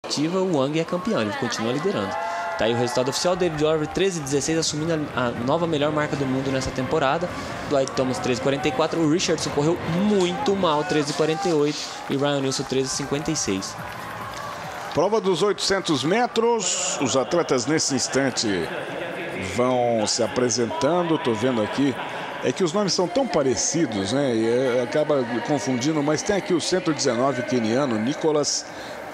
o Wang é campeão, ele continua liderando. Tá aí o resultado oficial: David Orr 13:16, assumindo a nova melhor marca do mundo nessa temporada. Dwight Thomas 13:44, o Richardson correu muito mal, 13:48, e Ryan Nilsson 13:56. Prova dos 800 metros, os atletas nesse instante vão se apresentando. Tô vendo aqui, é que os nomes são tão parecidos, né? E acaba confundindo, mas tem aqui o 119 queniano, Nicholas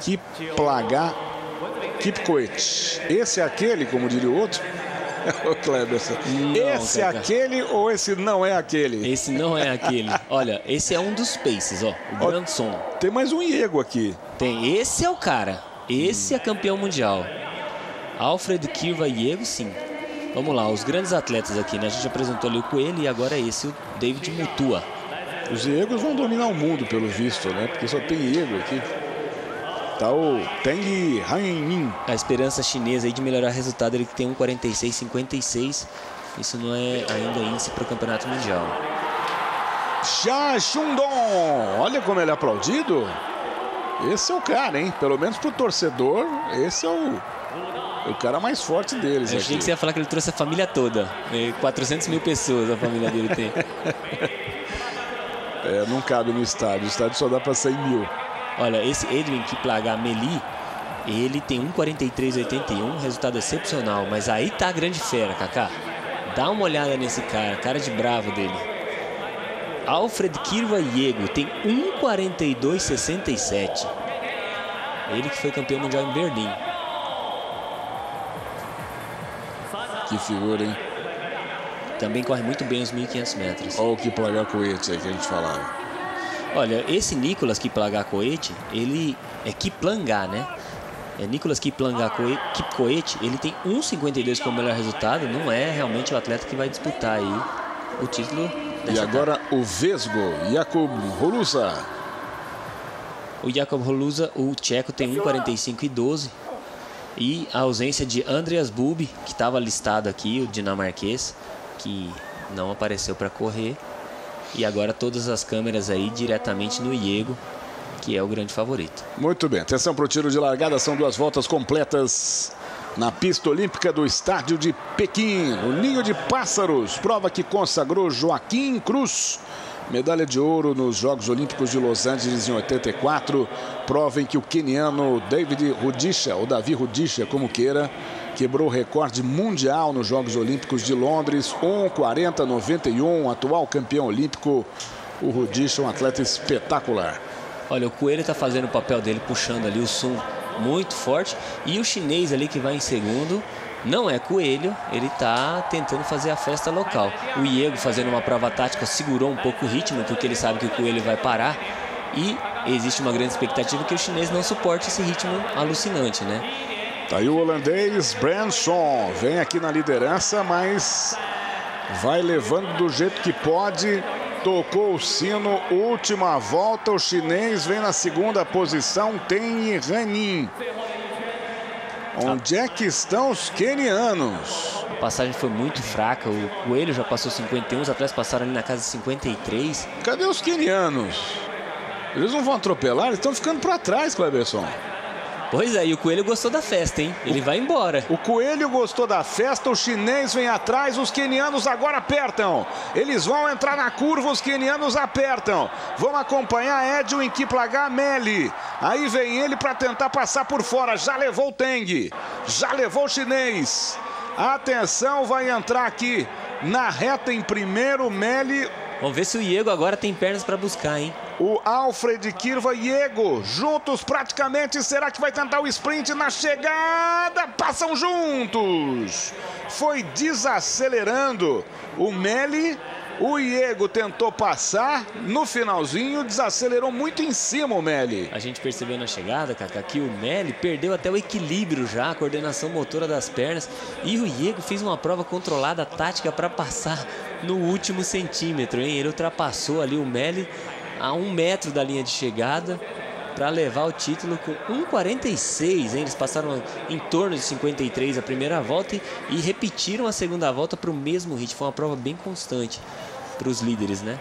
Kipkoech. Esse é aquele, como diria o outro? Ô, Cleberson. Esse é aquele ou esse não é aquele? Esse não é aquele. Olha, esse é um dos paces, ó. O Branson. Tem mais um Iego aqui. Tem. Esse é o cara. Esse é campeão mundial. Alfred Kirva Iego, sim. Vamos lá, os grandes atletas aqui, né? A gente apresentou ali o Coelho e agora é esse, o David Mutua. Os Iegos vão dominar o mundo, pelo visto, né? Porque só tem Iego aqui. Tá o Teng Hanmin. A esperança chinesa aí de melhorar o resultado, ele que tem 1:46,56. Isso não é ainda índice para o campeonato mundial. Xia Xundong, olha como ele é aplaudido. Esse é o cara, hein? Pelo menos pro torcedor, esse é o cara mais forte deles. Eu achei que você ia falar que ele trouxe a família toda. 400 mil pessoas a família dele tem. Não cabe no estádio. O estádio só dá para 100 mil. Olha, esse Edwin Kiplagat-Meli, ele tem 1:43,81, resultado excepcional. Mas aí tá a grande fera, Kaká. Dá uma olhada nesse cara de bravo dele. Alfred Kirva Iego tem 1:42,67. Ele que foi campeão mundial em Berlim. Que figura, hein? Também corre muito bem os 1.500 metros. Olha o Kiplagat-Koech aí que a gente falava. Olha, esse Nicholas Kiplagat-Koech, ele é Kiplangat, né? Nicholas Kipkoech, ele tem 1:52 como melhor resultado. Não é realmente o atleta que vai disputar aí o título. E agora o Vesgo, Jakub Holusa. O Jakub Holusa, o tcheco, tem 1:45,12. E a ausência de Andreas Bubi, que estava listado aqui, o dinamarquês, que não apareceu para correr. E agora todas as câmeras aí diretamente no Iego, que é o grande favorito. Muito bem, atenção para o tiro de largada, são 2 voltas completas na pista olímpica do estádio de Pequim. O Ninho de Pássaros, prova que consagrou Joaquim Cruz. Medalha de ouro nos Jogos Olímpicos de Los Angeles em 84. Prova em que o queniano David Rudisha, ou Davi Rudisha, como queira, quebrou o recorde mundial nos Jogos Olímpicos de Londres, 1:40,91, atual campeão olímpico. O Rudisha, um atleta espetacular. Olha, o Coelho está fazendo o papel dele, puxando ali o som muito forte. E o chinês ali que vai em segundo não é Coelho, ele está tentando fazer a festa local. O Iego, fazendo uma prova tática, segurou um pouco o ritmo, porque ele sabe que o Coelho vai parar. E existe uma grande expectativa que o chinês não suporte esse ritmo alucinante, né? Tá aí o holandês Branson, vem aqui na liderança, mas vai levando do jeito que pode. Tocou o sino, última volta, o chinês vem na segunda posição, tem Ranin. Onde é que estão os quenianos? A passagem foi muito fraca, o Coelho já passou 51, os atletas passaram ali na casa de 53. Cadê os quenianos? Eles não vão atropelar, eles estão ficando para trás, Cleberson. Pois é, e o Coelho gostou da festa, hein? Ele vai embora. O Coelho gostou da festa, o chinês vem atrás, os quenianos agora apertam. Eles vão entrar na curva, os quenianos apertam. Vamos acompanhar Edwin Kiplagat-Meli. Aí vem ele para tentar passar por fora. Já levou o Teng, já levou o chinês. Atenção, vai entrar aqui na reta em primeiro, Meli. Vamos ver se o Iego agora tem pernas para buscar, hein? O Alfred Kirva Iego, juntos praticamente. Será que vai tentar o sprint na chegada? Passam juntos. Foi desacelerando o Meli. O Iego tentou passar. No finalzinho, desacelerou muito em cima o Meli. A gente percebeu na chegada, Kaká, que o Meli perdeu até o equilíbrio já, a coordenação motora das pernas. E o Iego fez uma prova controlada, tática, para passar no último centímetro, hein? Ele ultrapassou ali o Meli a 1 metro da linha de chegada para levar o título com 1:46, hein? Eles passaram em torno de 53 a primeira volta e repetiram a segunda volta para o mesmo ritmo. Foi uma prova bem constante para os líderes, né?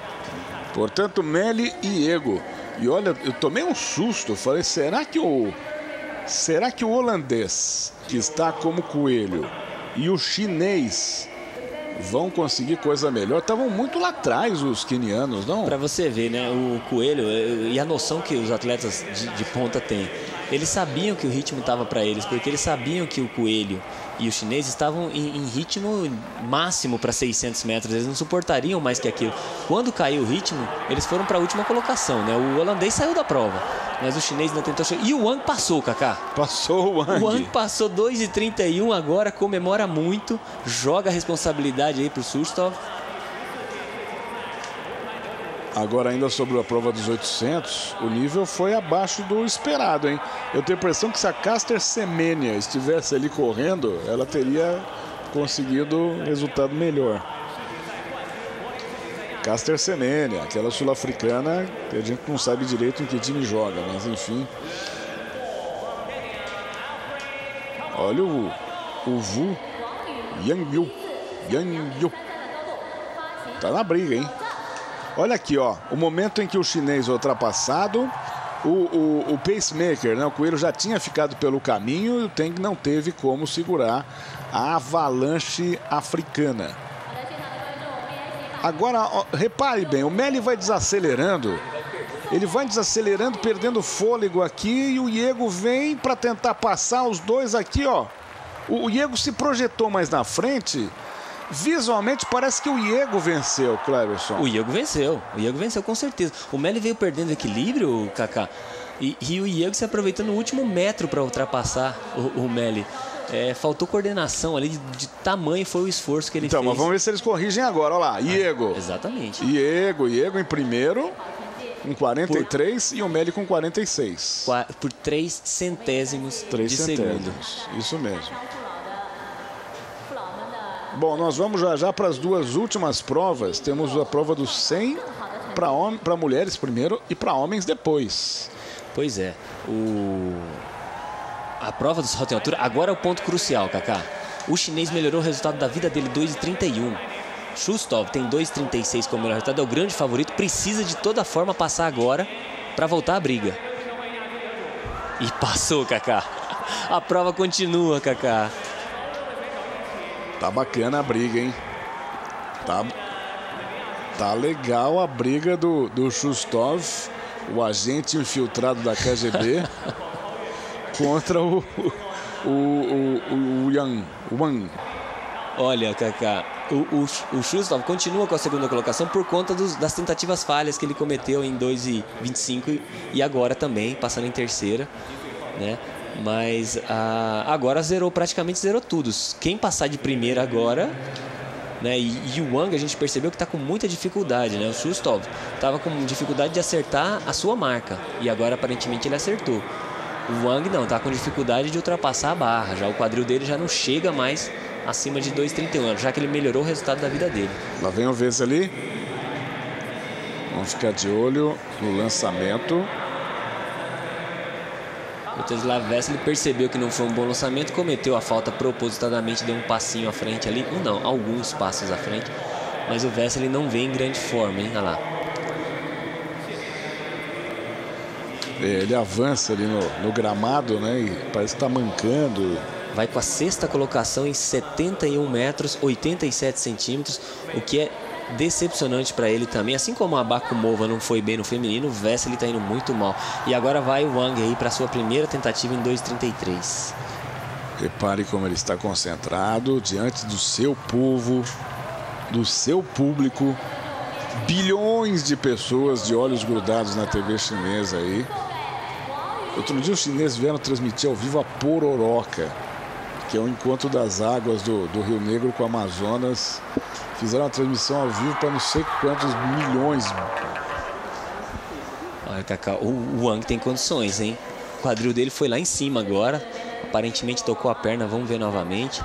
Portanto, Meli e Iego. E olha, eu tomei um susto. Falei, será que o Será que o holandês, que está como coelho, e o chinês vão conseguir coisa melhor? Estavam muito lá atrás os quenianos, não? Para você ver, né? O coelho e a noção que os atletas de ponta têm. Eles sabiam que o ritmo estava para eles, porque eles sabiam que o coelho e o chinês estavam em ritmo máximo para 600 metros. Eles não suportariam mais que aquilo. Quando caiu o ritmo, eles foram para a última colocação, né? O holandês saiu da prova, mas o chinês não tentou chegar. E o Wang passou, Kaká. Passou o Wang. O Wang passou 2:31 agora, comemora muito, joga a responsabilidade aí para o Šustov. Agora, ainda sobre a prova dos 800, o nível foi abaixo do esperado, hein? Eu tenho a impressão que se a Caster Semenya estivesse ali correndo, ela teria conseguido resultado melhor. Caster Semenya, aquela sul-africana que a gente não sabe direito em que time joga, mas enfim. Olha o Wu Yang Yu. Tá na briga, hein? Olha aqui, ó, o momento em que o chinês ultrapassado, o pacemaker, né, o coelho já tinha ficado pelo caminho e o Teng não teve como segurar a avalanche africana. Agora, ó, repare bem, o Meli vai desacelerando, ele vai desacelerando, perdendo fôlego aqui e o Yego vem para tentar passar os dois aqui, ó. O Yego se projetou mais na frente. Visualmente parece que o Yego venceu, Cleverson. O Yego venceu com certeza. O Meli veio perdendo equilíbrio, Kaká, e o Yego se aproveitando no último metro para ultrapassar o Meli. Faltou coordenação ali, de tamanho foi o esforço que ele fez. Então, mas vamos ver se eles corrigem agora, olha lá, Yego. Exatamente. Yego em primeiro, com 43 e o Meli com 46. Por 3 centésimos de segundo. Isso mesmo. Bom, nós vamos já para as duas últimas provas. Temos a prova dos 100 para mulheres primeiro e para homens depois. Pois é. A prova do salto em altura, agora é o ponto crucial, Kaká. O chinês melhorou o resultado da vida dele, 2:31. Šustov tem 2:36 como melhor resultado, é o grande favorito. Precisa de toda forma passar agora para voltar à briga. E passou, Kaká. A prova continua, Kaká. Tá bacana a briga, hein? Tá legal a briga do Šustov, o agente infiltrado da KGB, contra o Wang. Olha, Kaká, o Šustov continua com a segunda colocação por conta das tentativas falhas que ele cometeu em 2:25 e agora também, passando em terceira, né? Mas agora praticamente zerou tudo. Quem passar de primeira agora, né? E o Wang a gente percebeu que está com muita dificuldade, né? O Šustov estava com dificuldade de acertar a sua marca e agora aparentemente ele acertou. O Wang não, está com dificuldade de ultrapassar a barra. Já o quadril dele já não chega mais acima de 2:31, já que ele melhorou o resultado da vida dele. Lá vem o Vesely. Vamos ficar de olho no lançamento. O Tesla Vesely percebeu que não foi um bom lançamento, cometeu a falta propositadamente, deu um passinho à frente ali, alguns passos à frente, mas o Vesely não vem em grande forma, hein? Olha lá. Ele avança ali no gramado, né? E parece que está mancando. Vai com a sexta colocação em 71 metros, 87 centímetros, o que é decepcionante para ele também. Assim como a Bakumova não foi bem no feminino, o Vesely está indo muito mal. E agora vai o Wang aí para sua primeira tentativa em 2:33. Repare como ele está concentrado diante do seu povo, do seu público. Bilhões de pessoas de olhos grudados na TV chinesa aí. Outro dia os chineses vieram transmitir ao vivo a Pororoca, que é o encontro das águas do Rio Negro com o Amazonas. Fizeram uma transmissão ao vivo para não sei quantos milhões. Olha, Kaká, o Wang tem condições, hein? O quadril dele foi lá em cima agora. Aparentemente tocou a perna, vamos ver novamente.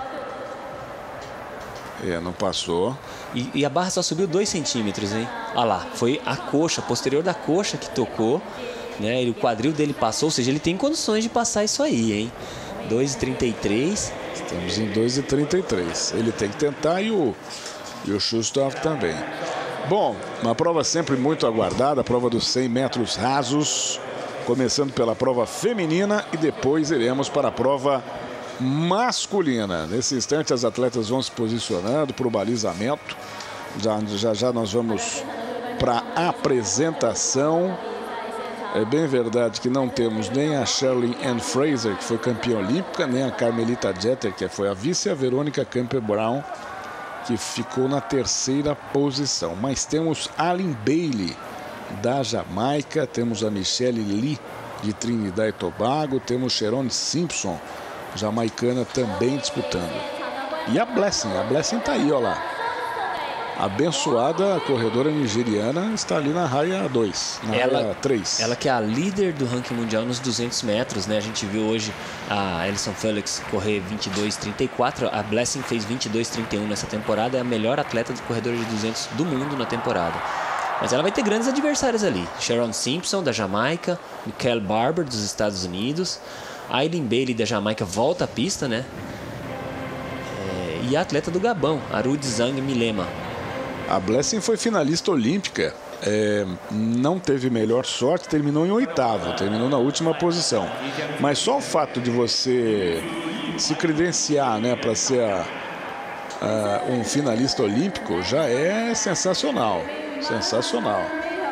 Não passou. E a barra só subiu 2 centímetros, hein? Olha lá, foi a coxa, posterior da coxa que tocou, né? O quadril dele passou, ou seja, ele tem condições de passar isso aí, hein? 2:33. Estamos em 2:33. Ele tem que tentar e o Šustov também. Bom, uma prova sempre muito aguardada, a prova dos 100 metros rasos. Começando pela prova feminina e depois iremos para a prova masculina. Nesse instante as atletas vão se posicionando para o balizamento. Já nós vamos para a apresentação. É bem verdade que não temos nem a Sherlyn Ann Fraser, que foi campeã olímpica, nem a Carmelita Jeter, que foi a vice, e a Verônica Campbell-Brown, que ficou na terceira posição. Mas temos Aline Bailey, da Jamaica, temos a Michelle Lee, de Trinidad e Tobago, temos Sharon Simpson, jamaicana, também disputando. E a Blessing está aí, olha lá. A abençoada corredora nigeriana está ali na raia 2, na raia 3. Ela que é a líder do ranking mundial nos 200 metros, né? A gente viu hoje a Allyson Felix correr 22:34, a Blessing fez 22:31 nessa temporada, é a melhor atleta do corredor de 200 do mundo na temporada. Mas ela vai ter grandes adversários ali. Sharon Simpson, da Jamaica, Michael Barber, dos Estados Unidos, Aline Bailey, da Jamaica, volta à pista, né? E a atleta do Gabão, Arudi Zhang Milema. A Blessing foi finalista olímpica, não teve melhor sorte, terminou em 8º, terminou na última posição. Mas só o fato de você se credenciar, né, para ser um finalista olímpico já é sensacional, sensacional.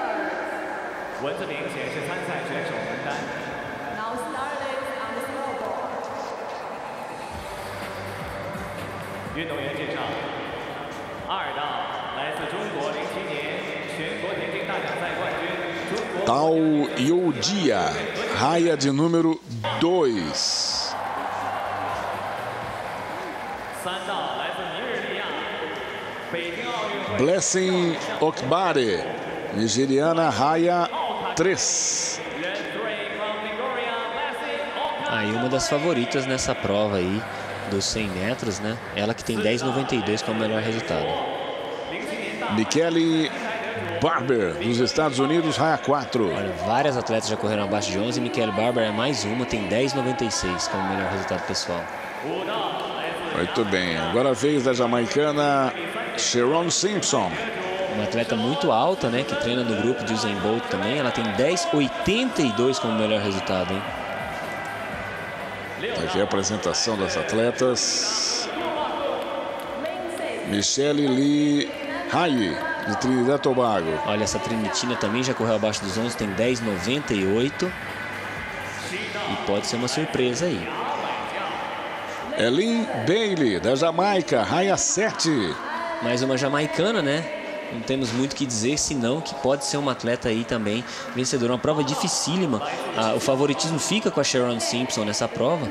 Tao Youdia, raia de número 2. Blessing Okbare, nigeriana, raia 3. Aí uma das favoritas nessa prova aí dos 100 metros, né? Ela que tem 10:92 como melhor resultado. Michele Barber, dos Estados Unidos, raia 4. Olha, várias atletas já correram abaixo de 11. Michele Barber é mais uma, tem 10:96 como melhor resultado pessoal. Muito bem, agora a vez da jamaicana Sharon Simpson. Uma atleta muito alta, né? Que treina no grupo de Usain Bolt também. Ela tem 10:82 como melhor resultado, hein? Aqui a apresentação das atletas. Michelle Lee Haye, de Trinidad e Tobago. Olha, essa trinitina também já correu abaixo dos 11, tem 10:98. E pode ser uma surpresa aí. Aline Bailey, da Jamaica, raia 7. Mais uma jamaicana, né? Não temos muito o que dizer, senão que pode ser uma atleta aí também vencedora. Uma prova dificílima. O favoritismo fica com a Sharon Simpson nessa prova.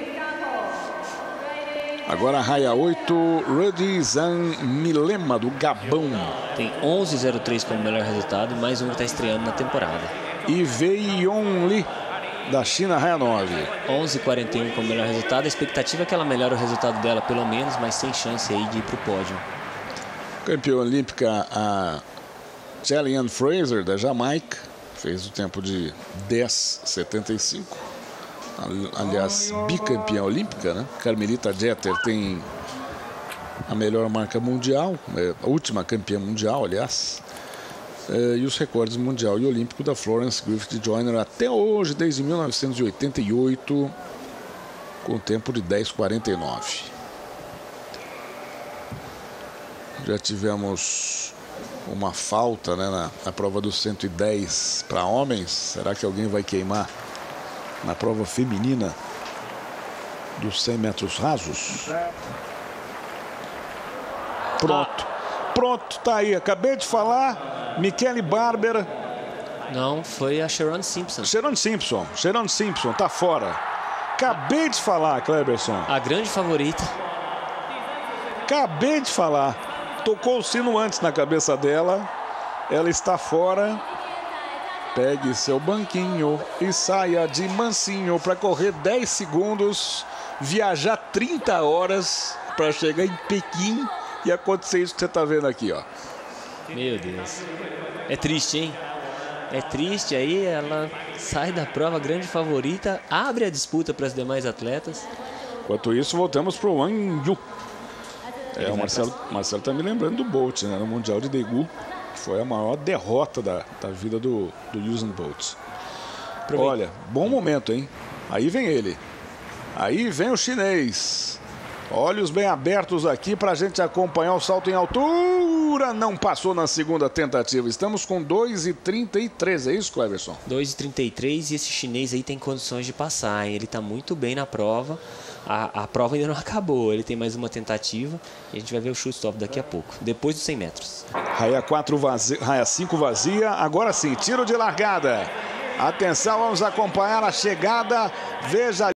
Agora a raia 8, Arudi Zhang Milema, do Gabão. Tem 11:03 como melhor resultado, mais um que está estreando na temporada. E Wei Yong Li, da China, raia 9. 11:41 como melhor resultado. A expectativa é que ela melhore o resultado dela pelo menos, mas sem chance aí de ir para o pódio. Campeã olímpica, a Sherlyn Ann Fraser, da Jamaica, fez o tempo de 10:75. Aliás, bicampeã olímpica, né? Carmelita Jeter tem a melhor marca mundial, a última campeã mundial, aliás. E os recordes mundial e olímpico da Florence Griffith Joyner até hoje, desde 1988, com tempo de 10:49. Já tivemos uma falta, né, na prova dos 110 para homens. Será que alguém vai queimar na prova feminina dos 100 metros rasos? Pronto. Pronto, tá aí. Acabei de falar. Michele Barber. Não, foi a Sharon Simpson. Sharon Simpson, tá fora. Acabei de falar, Cleberson. A grande favorita. Acabei de falar. Tocou o sino antes na cabeça dela. Ela está fora. Pegue seu banquinho e saia de mansinho para correr 10 segundos, viajar 30 horas para chegar em Pequim e acontecer isso que você está vendo aqui, ó. Meu Deus. É triste, hein? É triste. Aí ela sai da prova, grande favorita, abre a disputa para as demais atletas. Enquanto isso, voltamos para o Wang Yu. O Marcelo está me lembrando do Bolt, né, no Mundial de Daegu, que foi a maior derrota da vida do Usain Bolt. Olha, bom momento, hein? Aí vem ele. Aí vem o chinês. Olhos bem abertos aqui para a gente acompanhar o salto em altura. Não passou na segunda tentativa. Estamos com 2,33, é isso, Cleverson? 2,33 e esse chinês aí tem condições de passar, hein? Ele está muito bem na prova. A prova ainda não acabou. Ele tem mais uma tentativa e a gente vai ver o shoot-off daqui a pouco, depois dos 100 metros. Raia 4 vazia, raia 5 vazia. Agora sim, tiro de largada. Atenção, vamos acompanhar a chegada. Veja